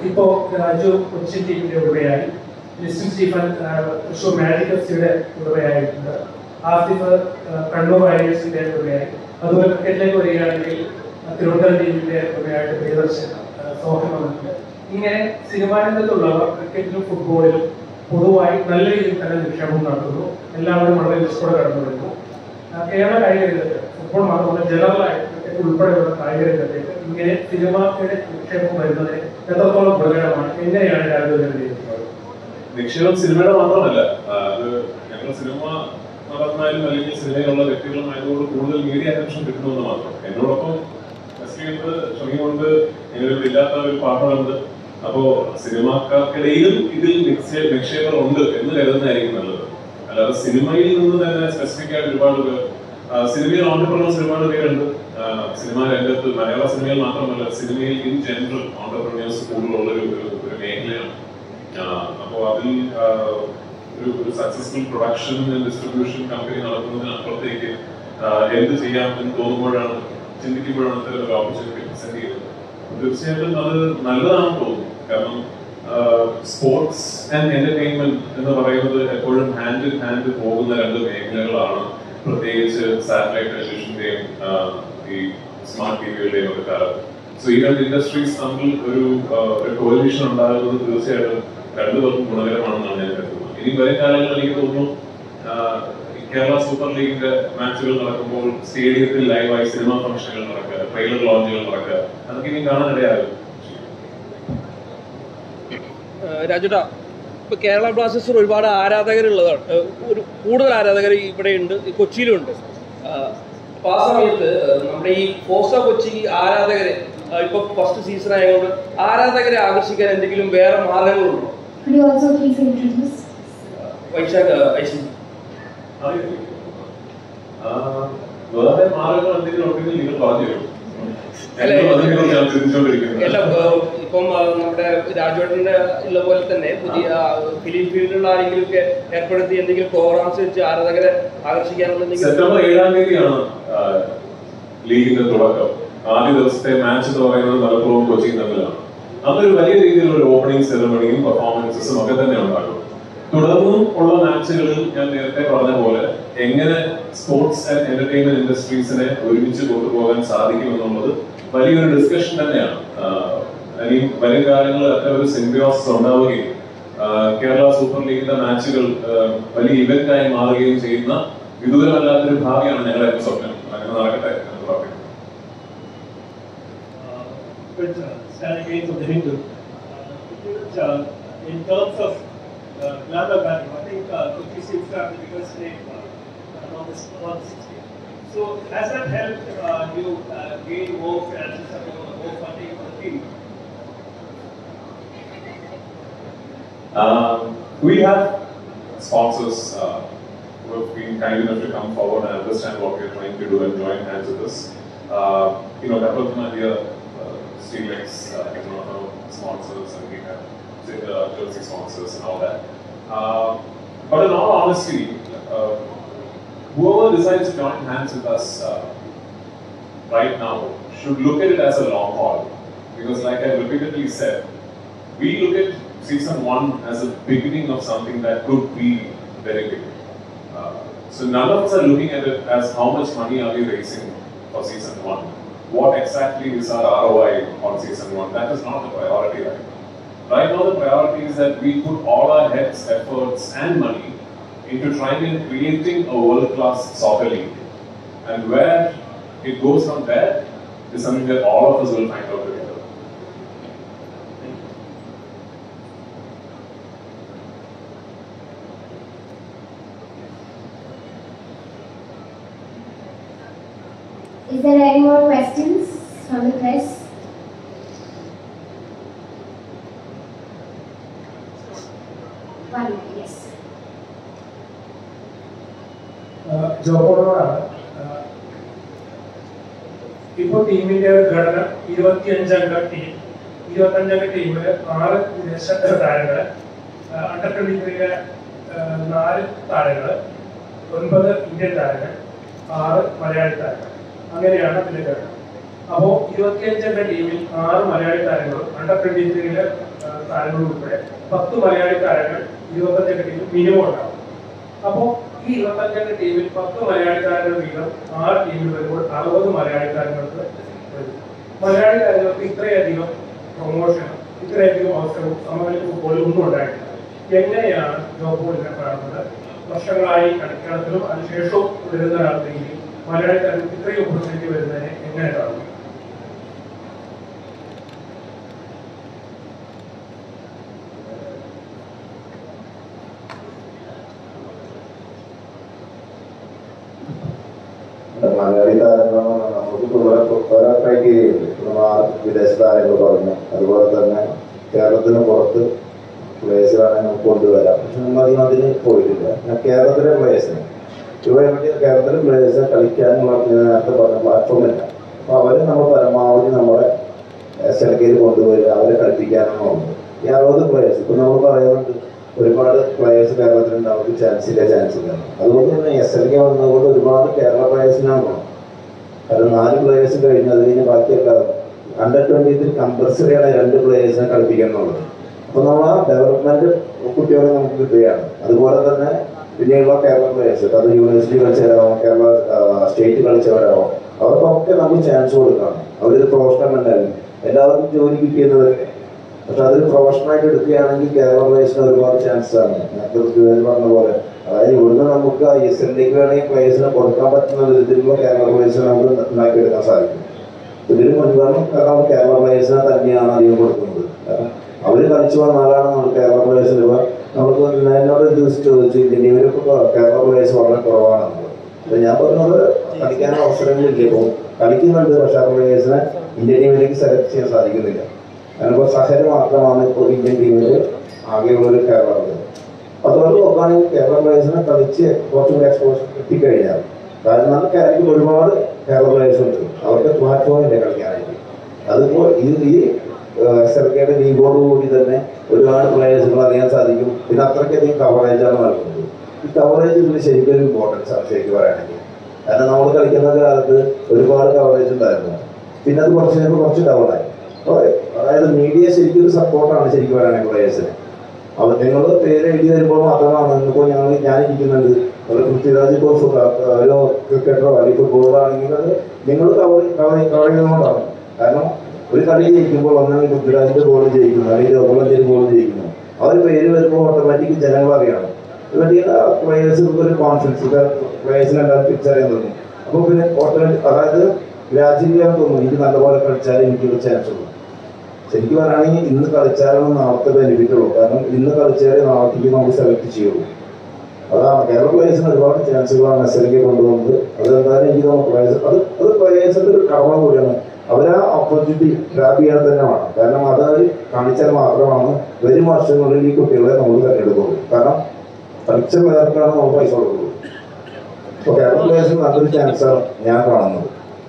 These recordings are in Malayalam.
ഇപ്പോൾ രാജു കൊച്ചിൻ ടീമിന്റെ ഉടമയായി, ലിസ്റ്റിൻ സ്റ്റീഫൻ തൃശ്ശൂർ മാജിക് എഫ്സിയുടെ ഉടമയായിട്ടുണ്ട്, ആസിഫ് കണ്ണൂർ റൈഡേഴ്സിന്റെ ഉടമയായി. അതുപോലെ ക്രിക്കറ്റിലേക്ക് വരികയാണെങ്കിൽ തിരുവനന്തപുരം ടീമിന്റെ ഉടമയായിട്ട് പ്രിയദർശൻ, സോഹം വന്നിട്ടുണ്ട്. ഇങ്ങനെ സിനിമാ രംഗത്തുള്ളവർ ക്രിക്കറ്റിലും ഫുട്ബോളിലും പൊതുവായി നല്ല രീതിയിൽ തന്നെ നിക്ഷേപം നടത്തുന്നു. എല്ലാവരും വളരെ ഇഷ്ടത്തോടെ കടന്നു വരുന്നു. കേരള കായിക രംഗത്ത് ഫുട്ബോൾ മാത്രമല്ല ജനറലായിട്ട് ക്രിക്കറ്റ് ഉൾപ്പെടെയുള്ള കായിക രംഗത്തേക്ക് ഇങ്ങനെ സിനിമയുടെ നിക്ഷേപം വരുന്നത് എത്രത്തോളം ഗുണകരമാണ്? എങ്ങനെയാണ് രാജ്യം നിക്ഷേപം സിനിമയുടെ മാത്രമല്ല, അത് ഞങ്ങൾ സിനിമ നടന്നാലും അല്ലെങ്കിൽ സിനിമയിലുള്ള വ്യക്തികളുമായതുകൊണ്ട് കൂടുതൽ മീഡിയ അറ്റൻഷൻ കിട്ടുന്നുവെന്ന് മാത്രം. എന്നോടൊപ്പം കൊണ്ട് ഞങ്ങളിവിടെ ഇല്ലാത്ത ഒരു പാർട്ണറുണ്ട്. അപ്പോ സിനിമാക്കാർക്കിടയിലും ഇതിൽ നിക്ഷേപം ഉണ്ട് എന്ന് കരുതുന്നതായിരിക്കും നല്ലത്. അല്ലാതെ സിനിമയിൽ നിന്ന് തന്നെ സ്പെസിഫിക് ആയിട്ട് ഒരുപാട് പേർ, സിനിമയിൽ ഓണ്ടർപ്രണേഴ്സ് ഒരുപാട് പേരുണ്ട്. സിനിമാ രംഗത്ത് മലയാള സിനിമയിൽ മാത്രമല്ല, സിനിമയിൽ ഇൻ ജനറൽ ഓണ്ടർപ്രണേഴ്സ് കൂടുതലുള്ള ഒരു മേഖലയാണ്. അപ്പോൾ അതിൽ ഒരു successful production and distribution company നടത്തുന്നതിനപ്പുറത്തേക്ക് എന്ത് ചെയ്യാം എന്ന് തോന്നുമ്പോഴാണ്, ചിന്തിക്കുമ്പോഴാണ് ഇത്തരം ഒരു ഓപ്പർച്യൂണിറ്റി പ്രസന്റ് ചെയ്യുന്നത്. തീർച്ചയായിട്ടും അത് നല്ലതാണെന്ന് തോന്നുന്നു. കാരണം സ്പോർട്സ് ആൻഡ് എന്റർടൈൻമെന്റ് എന്ന് പറയുന്നത് എപ്പോഴും ഹാൻഡ് ഇൻ ഹാൻഡ് പോകുന്ന രണ്ട് മേഖലകളാണ്. പ്രത്യേകിച്ച് സാറ്റലൈറ്റ് ടെലിവിഷന്റെയും ഈ സ്മാർട്ട് ടിവികളുടെയും ഒക്കെ കാലത്ത്. സോ ഈ രണ്ട് ഇൻഡസ്ട്രീസ് തമ്മിൽ ഒരു കോലിഷൻ ഉണ്ടാകുന്നത് തീർച്ചയായിട്ടും രണ്ടുപേർക്കും ഗുണകരമാണെന്നാണ് ഞാൻ കരുതുന്നത്. ഇനി വരും കാലങ്ങളിൽ എനിക്ക് തോന്നുന്നു കേരള സൂപ്പർ ലീഗിന്റെ മാച്ചുകൾ നടക്കുമ്പോൾ സ്റ്റേഡിയത്തിൽ ലൈവായി സിനിമാ ഫംഗ്ഷനുകൾ നടക്കുക, ട്രെയിലർ ലോഞ്ചുകൾ നടക്കുക, അതൊക്കെ ഇനി കാണാനിടയാകും. രാജുട്ടാ, ഇപ്പൊ കേരള ബ്ലാസ്റ്റേഴ്സിന് ഒരുപാട് ആരാധകരുള്ളതാണ്, കൂടുതൽ ആരാധകർ ഇവിടെ ഉണ്ട്, കൊച്ചിയിലുണ്ട്. അപ്പൊ ആ സമയത്ത് നമ്മുടെ ഈ ഫോസ കൊച്ചി ആരാധകരെ ഇപ്പൊ ഫസ്റ്റ് സീസൺ ആയതുകൊണ്ട് ആരാധകരെ ആകർഷിക്കാൻ എന്തെങ്കിലും വേറെ മാർഗങ്ങളുണ്ടോ? വൈശാഖ് വേറെ മാർഗങ്ങൾ എന്തെങ്കിലും ഉണ്ടെങ്കിൽ നിങ്ങൾ പറഞ്ഞു തരും. ഇപ്പം നമ്മുടെ രാജുവേട്ടന്റെ ഉള്ള പോലെ തന്നെ പുതിയ ഫിലിം ഫീൽഡിലുള്ള ആരെങ്കിലും ഒക്കെ ഏർപ്പെടുത്തി എന്തെങ്കിലും പ്രോഗ്രാംസ് വെച്ച് ആരാധകരെ ആകർഷിക്കാനുള്ള സെപ്റ്റംബർ 7-ാം തീയതിയാണ് ലീഗിന്റെ തുടക്കം. ആദ്യ ദിവസത്തെ മാച്ച് എന്ന് പറയുന്നത് മലപ്പുറവും കൊച്ചിയും തമ്മിലാണ്. അതൊരു വലിയ രീതിയിലുള്ള ഒരു ഓപ്പണിംഗ് സെറമണിയും പെർഫോമൻസസും ഒക്കെ തന്നെ ഉണ്ടാകും. തുടർന്നും ഉള്ള മാച്ചുകളിൽ ഞാൻ നേരത്തെ പറഞ്ഞ പോലെ എങ്ങനെ സ്പോർട്സ് ആൻഡ് എന്റർടൈൻമെന്റ് ഇൻഡസ്ട്രീസിനെ ഒരുമിച്ച് കൊണ്ടുപോകാൻ സാധിക്കുമെന്നുള്ളത് വലിയൊരു ഡിസ്കഷൻ തന്നെയാണ്. ഇനി വരും കാലങ്ങളിൽ അത്ര ഒരു സിംബിയോസിസ് ഉണ്ടാവുകയും കേരള സൂപ്പർ ലീഗിന്റെ മാച്ചുകൾ വലിയ ഇവന്റായി മാറുകയും ചെയ്യുന്ന വിദൂരമല്ലാത്തൊരു ഭാവിയാണ് ഞങ്ങളുടെ സ്വപ്നം. അങ്ങനെ നടക്കട്ടെ എന്ന് പറയുന്നത്. In terms of glamour value, I think Kochi seems to have the biggest stake around this 160. So has that helped you gain more chances of more funding for the team? We have sponsors who have been kind enough to come forward and understand what we are trying to do and join hands with us. That was my idea. Steelex is one of our sponsors, and we have jersey sponsors and all that. But in all honesty, whoever decides to join hands with us right now should look at it as a long haul. Because like I repeatedly said, we look at season 1 as a beginning of something that could be very big. So none of us are looking at it as how much money are we raising for season 1. What exactly is our ROI on season 1? That is not the priority right now. Right now the priority is that we put all our heads, efforts and money into trying and creating a world-class soccer league. And where it goes from there is something that all of us will find out together. Is there any more questions from the press? One minute, yes. ജോബോളോടാണ്. ഇപ്പോൾ ടീമിന്റെ ഒരു ഘടന 25-അംഗ ടീം. 25-അംഗ ടീമില് 6 വിദേശ താരങ്ങള്, അണ്ടർ 23-ലെ 4 താരങ്ങള്, 9 ഇന്ത്യൻ താരങ്ങൾ, 6 മലയാളി താരങ്ങൾ. അങ്ങനെയാണ് അതിന്റെ ഘടന. അപ്പോൾ 25 ടീമിൽ 6 മലയാളി താരങ്ങളും അണ്ടർ 23 താരങ്ങളും ഉൾപ്പെടെ 10 മലയാളി താരങ്ങൾ 25 ടീമിൽ മിനിമം ഉണ്ടാവും. അപ്പോൾ ഈ 25 ടീമിൽ 10 മലയാളി താരങ്ങൾ വീതം 6 ടീമിൽ വരുമ്പോൾ 60 മലയാളി താരങ്ങൾക്ക് വരും. മലയാളി താരങ്ങൾക്ക് ഇത്രയധികം പ്രൊമോഷനും ഇത്രയധികം അവസരവും സമകാലിക ഫുട്ബോളിൽ ഒന്നും ഉണ്ടായിട്ടില്ല. എങ്ങനെയാണ് ജോബോളിനെ കാണുന്നത്? വർഷങ്ങളായി കളിക്കളത്തിലും അതിനുശേഷവും വരുന്ന ഒരാളെങ്കിൽ മലയാളി താരങ്ങൾക്ക് ഇത്രയും ഓപ്പർച്യൂണിറ്റി വരുന്നതിനെ എങ്ങനെ കാണുന്നു? മലയാളി താരങ്ങൾ നമുക്ക് ഓരോ ക്രൈറ്റീരിയ ഉണ്ട്. വിദേശ താരങ്ങൾ പറഞ്ഞു, അതുപോലെ തന്നെ കേരളത്തിന് പുറത്ത് പ്ലേയേഴ്സിലാണ് നമുക്ക് കൊണ്ടുവരാം. പക്ഷെ നമ്മളധികം അതിന് പോയിട്ടില്ല. കേരളത്തിലെ പ്ലേയേഴ്സിന് കേരളത്തിലെ പ്ലേയേഴ്സിനെ കളിക്കാനുള്ള നേരത്തെ പറഞ്ഞ പ്ലാറ്റ്ഫോം ഇല്ല. അപ്പോൾ അവരെ നമ്മൾ പരമാവധി നമ്മുടെ SLKയിൽ കൊണ്ടുവരിക, അവരെ കളിപ്പിക്കാനാണ് ഉണ്ട്. ഈ 60 പ്ലേയേഴ്സ് ഇപ്പം നമ്മൾ പറയുന്നുണ്ട് ഒരുപാട് പ്ലേയേഴ്സ് കേരളത്തിലുണ്ട്, അവർക്ക് ചാൻസ് ഇല്ല. അതുകൊണ്ട് തന്നെ SLK വന്നതുകൊണ്ട് ഒരുപാട് കേരള പ്ലേയേഴ്സിനാണ് പോകണം. കാരണം 4 പ്ലേയേഴ്സ് കഴിഞ്ഞ് അത് കഴിഞ്ഞ് ബാക്കിയൊക്കെ അണ്ടർ 23 കമ്പൽസറിയാണ് 2 പ്ലേയേഴ്സിനെ കളിപ്പിക്കുക എന്നുള്ളത്. അപ്പോൾ നമ്മൾ ആ ഡെവലപ്മെന്റ് കുട്ടികളെ നമുക്ക് കിട്ടുകയാണ്. അതുപോലെ തന്നെ പിന്നെയുള്ള കേരള പ്ലേയേഴ്സ്, അത് യൂണിവേഴ്സിറ്റി കളിച്ചവരാവും, കേരള സ്റ്റേറ്റ് കളിച്ചവരാവും, അവർക്കൊക്കെ നമുക്ക് ചാൻസ് കൊടുക്കണം. അവരൊരു പ്രൊഫഷണൽ ഉണ്ടായിരുന്നു, എല്ലാവർക്കും ജോലി കിട്ടിയെന്നവരൊക്കെ. പക്ഷെ അതൊരു പ്രൊഫഷണലായിട്ട് എടുക്കുകയാണെങ്കിൽ കേരള പ്ലേയേഴ്സിന് ഒരുപാട് ചാൻസ് ആണ്. നേരത്തെ പറഞ്ഞ പോലെ, അതായത് ഇവിടുന്ന് നമുക്ക് SLK വേണമെങ്കിൽ പ്ലേയേഴ്സിനെ കൊടുക്കാൻ പറ്റുന്ന വിധത്തിലുള്ള കേരള പ്ലേയേഴ്സിനെ നമുക്ക് ഉണ്ടാക്കിയെടുക്കാൻ സാധിക്കും. ഇതിന് മുൻഗണന കാരണം കേരള പ്ലേയേഴ്സിനെ തന്നെയാണ് അധികം കൊടുക്കുന്നത്. കാരണം അവർ കളിച്ചു വന്ന ആളാണ് നമ്മൾ കേരള പ്ലേയേഴ്സിന്. ഇപ്പോൾ നമുക്ക് എന്നോട് ചോദിച്ചു ഇവരൊക്കെ കേരള പ്ലേയേഴ്സ് വളരെ കുറവാണ്. അപ്പോൾ ഞാൻ പറഞ്ഞത് കളിക്കാനുള്ള അവസരങ്ങളില്ല. ഇപ്പോൾ കളിക്കുന്നുണ്ട്, പക്ഷേ ആ പ്ലേയേഴ്സിനെ ഇന്ത്യൻ ടീമിലേക്ക് സെലക്ട് ചെയ്യാൻ സാധിക്കുന്നില്ല. കാരണം ഇപ്പോൾ സഹര് മാത്രമാണ് ഇപ്പോൾ ഇന്ത്യൻ ടീമിൽ ആകെയുള്ളൊരു കേരള പ്ലേയർ. അതുകൊണ്ട് നോക്കുകയാണെങ്കിൽ കേരള പ്ലേയേഴ്സിനെ കളിച്ച് കുറച്ചുകൂടി എക്സ്പോഷർ കിട്ടിക്കഴിഞ്ഞാൽ, കാരണം നമുക്ക് ഒരുപാട് കേരള പ്ലേയേഴ്സ് ഉണ്ട്, അവർക്ക് പ്ലാറ്റ്ഫോമില്ല കളിക്കാനായിട്ട്. അതിപ്പോൾ ഈ SLKയുടെ ലീഗോടുകൂടി തന്നെ ഒരുപാട് പ്ലേയേഴ്സുകൾ അറിയാൻ സാധിക്കും. പിന്നെ അത്രയ്ക്കധികം കവറേജാണ് നൽകുന്നത്. ഈ കവറേജ് ഇതിന് ശരിക്കും ഒരു ഇമ്പോർട്ടൻസ് ആണ് ശരിക്കും പറയുകയാണെങ്കിൽ. കാരണം നമ്മൾ കളിക്കുന്ന കാലത്ത് ഒരുപാട് കവറേജ് ഉണ്ടായിരുന്നു, പിന്നെ അത് കുറച്ച് ഡൗണായി. അതായത് മീഡിയ ശരിക്കും ഒരു സപ്പോർട്ടാണ് ശരിക്കും പറയുകയാണെങ്കിൽ പ്ലേയേഴ്സിന്. അവർ നിങ്ങൾ പേര് എഴുതി വരുമ്പോൾ മാത്രമാണ്. ഇപ്പോൾ ഞാനിരിക്കുന്നുണ്ട്, ഒരു പൃഥ്വിരാജ് ഇപ്പോൾ ഒരു ക്രിക്കറ്ററോ അല്ലെങ്കിൽ ഫുട്ബോളറാണെങ്കിൽ അത് നിങ്ങൾ കവർ ചെയ്യുന്നതുകൊണ്ടാണ്. കാരണം ഒരു കളി ജയിക്കുമ്പോൾ ഒന്നാമത് പൃഥ്വിരാജിന്റെ ബോൾ ജയിക്കുന്നു, അല്ലെങ്കിൽ ഓപ്പണന്റിന്റെ ബോൾ ജയിക്കുന്നു, അവർ പേര് വരുമ്പോൾ ഓട്ടോമാറ്റിക് ജനങ്ങൾ അറിയണം. പ്ലേയേഴ്സിന് ഒരു കോൺഫിഡൻസ്, പ്ലേയേഴ്സിനെ എല്ലാവരും തിരിച്ചറിയാൻ തുടങ്ങും. അപ്പോൾ പിന്നെ ഓട്ടോമാറ്റിക്, അതായത് രാജ്യം തോന്നുന്നു എനിക്ക് നല്ലപോലെ കളിച്ചാലേ എനിക്കൊരു ചാൻസ് ഉള്ളൂ. ശരിക്കും പറയുകയാണെങ്കിൽ ഇന്ന് കളിച്ചാലാണ് നാളത്തെ ബെനിഫിറ്റ് ഉള്ളൂ. കാരണം ഇന്ന് കളിച്ചാലേ നാളത്തേക്ക് നമുക്ക് സെലക്ട് ചെയ്യുള്ളൂ. അതാണ് കേരള പ്ലേയേഴ്സിന് ഒരുപാട് ചാൻസുകളാണ് SLK കൊണ്ടുവന്നത്. അതെന്തായാലും എനിക്ക് തോന്നുന്നു അത് പ്ലേയേഴ്സിന്റെ ഒരു കടമ കൂടിയാണ്. അവരാ ഓപ്പർച്യൂണിറ്റി ഗ്രാബ് ചെയ്യാൻ തന്നെ വേണം. കാരണം അത് കാണിച്ചാൽ മാത്രമാണ് വരും വർഷങ്ങളിൽ ഈ കുട്ടികളെ നമ്മൾ തിരഞ്ഞെടുക്കുള്ളൂ. കാരണം കളിച്ച പ്ലെയർക്കാണ് നമ്മൾ പൈസ കൊടുക്കുള്ളൂ. അപ്പോൾ കേരള പ്ലേയേഴ്സിന് നല്ലൊരു ചാൻസാണ് ഞാൻ കാണുന്നത്.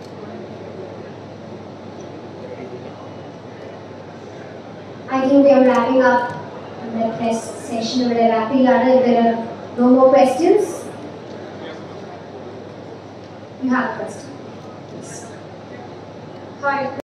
I think we are wrapping up the press session. We are wrapping up. If there are no more questions, you have a question. Yes. Hi.